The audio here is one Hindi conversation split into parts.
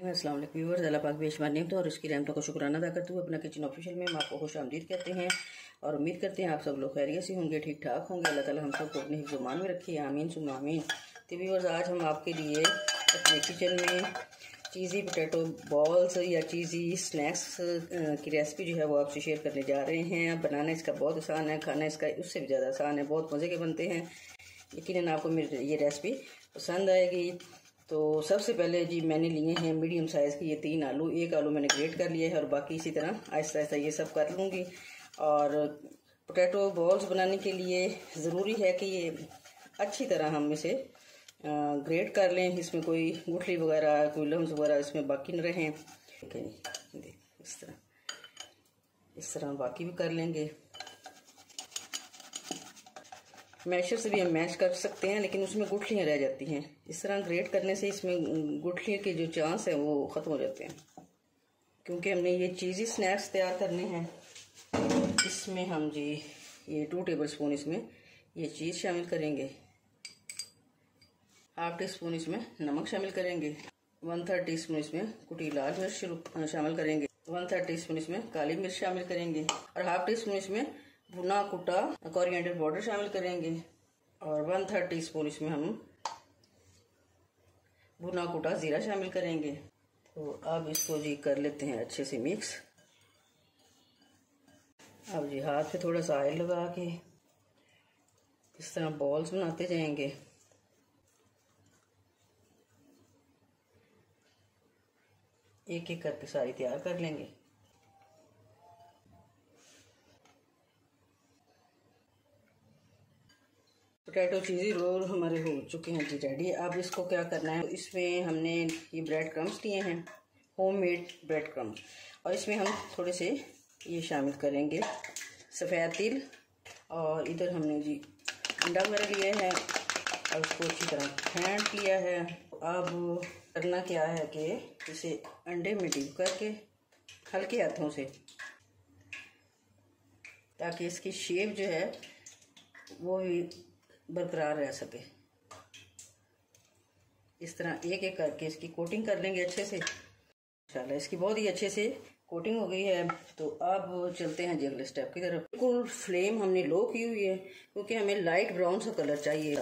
अस्सलाम वालेकुम व्यूअर्स, अल्लाह पाक बेशुमार नेमत और उसकी रहमतों को शुक्राना अदा करते हुए अपना किचन ऑफिशियल में हम आपको खुश आमदीद कहते हैं और उम्मीद करते हैं आप सब लोग खैरियत से होंगे, ठीक ठाक होंगे। अल्लाह ताला हम सबको अपने हिफ्ज़-ओ-मान में रखिए, आमीन सुम्मा आमीन। तो व्यूअर्स, आज हम आपके लिए अपने किचन में चीज़ी पोटैटो बॉल्स या चीज़ी स्नैक्स की रेसिपी जो है वो आपसे शेयर करने जा रहे हैं। बनाना इसका बहुत आसान है, खाना इसका उससे भी ज़्यादा आसान है, बहुत मज़े के बनते हैं। यकीनन आपको मेरी ये रेसिपी पसंद आएगी। तो सबसे पहले जी मैंने लिए हैं मीडियम साइज़ के ये 3 आलू। एक आलू मैंने ग्रेट कर लिया है और बाकी इसी तरह आहिस्ता आहिस्ता ये सब कर लूँगी। और पोटैटो बॉल्स बनाने के लिए ज़रूरी है कि ये अच्छी तरह हम इसे ग्रेट कर लें, इसमें कोई गुठली वगैरह कोई लम्स वगैरह इसमें बाकी न रहें। ठीक है जी, इस तरह बाकी भी कर लेंगे। मैशर से भी हम मैश कर सकते हैं, लेकिन उसमें गुठलियाँ रह जाती हैं। इस तरह ग्रेट करने से इसमें गुठलियों के जो चांस है वो ख़त्म हो जाते हैं। क्योंकि हमने ये चीज़ी स्नैक्स तैयार करने हैं, इसमें हम जी ये 2 टेबल स्पून इसमें ये चीज़ शामिल करेंगे, ½ टी स्पून इसमें नमक शामिल करेंगे, 1/3 टी स्पून इसमें कुटी लाल मिर्च शामिल करेंगे, 1/3 टी स्पून इसमें काली मिर्च शामिल करेंगे और ½ टी स्पून इसमें भुना कुटा कोरिएंडर पाउडर शामिल करेंगे और 1/3 टी स्पून इसमें हम भुना कुटा ज़ीरा शामिल करेंगे। तो अब इसको जी कर लेते हैं अच्छे से मिक्स। अब जी हाथ पे थोड़ा सा ऑयल लगा के इस तरह बॉल्स बनाते जाएंगे। एक एक करके सारी तैयार कर लेंगे। पोटैटो चीज़ी रोल हमारे हो चुके हैं जी रेडी। अब इसको क्या करना है, इसमें हमने ये ब्रेड क्रम्स लिए हैं, होममेड ब्रेड क्रम्स, और इसमें हम थोड़े से ये शामिल करेंगे सफ़ेद तिल, और इधर हमने जी अंडा वगैरह लिया है और उसको अच्छी तरह फेंट लिया है। अब करना क्या है कि इसे अंडे में डिप करके हल्के हाथों से, ताकि इसकी शेप जो है वो भी बरकरार रह सके, इस तरह एक एक करके इसकी कोटिंग कर लेंगे अच्छे से। इंशाल्लाह इसकी बहुत ही अच्छे से कोटिंग हो गई है। तो अब चलते हैं जी अगले स्टेप की तरफ। बिल्कुल फ्लेम हमने लो की हुई है, क्योंकि हमें लाइट ब्राउन सा कलर चाहिए,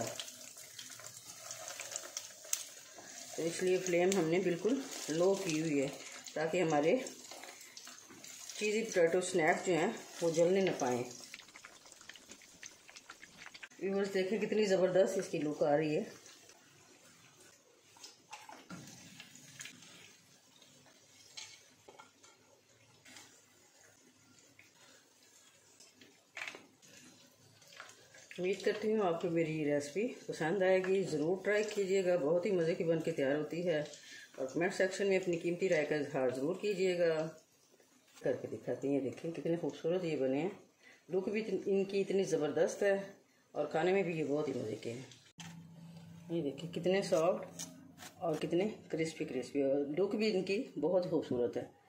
तो इसलिए फ्लेम हमने बिल्कुल लो की हुई है, ताकि हमारे चीज़ी पोटैटो स्नैक्स जो हैं वो जलने न पाएँ। व्यूअर्स देखें कितनी ज़बरदस्त इसकी लुक आ रही है। उम्मीद करती हूँ आपको मेरी ये रेसिपी पसंद आएगी। ज़रूर ट्राई कीजिएगा, बहुत ही मज़े की बन के तैयार होती है। और कमेंट सेक्शन में अपनी कीमती राय का इजहार ज़रूर कीजिएगा। करके दिखाती हैं, देखें कितने खूबसूरत ये बने हैं। लुक भी इनकी इतनी ज़बरदस्त है और खाने में भी ये बहुत ही मज़े के हैं। ये देखिए कितने सॉफ्ट और कितने क्रिस्पी, और लुक भी इनकी बहुत खूबसूरत है।